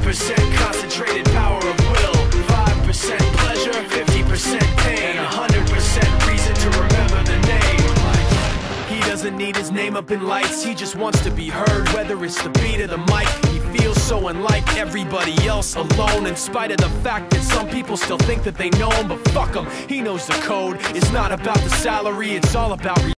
90% concentrated power of will, 5% pleasure, 50% pain, and 100% reason to remember the name. He doesn't need his name up in lights, he just wants to be heard, whether it's the beat or the mic. He feels so unlike everybody else, alone, in spite of the fact that some people still think that they know him. But fuck him, he knows the code. It's not about the salary, it's all about